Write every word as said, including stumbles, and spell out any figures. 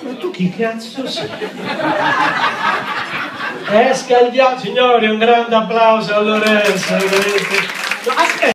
Ma tu chi cazzo sei? Eh, scaldiamo, signori, un grande applauso a Lorenzo. No, aspetta.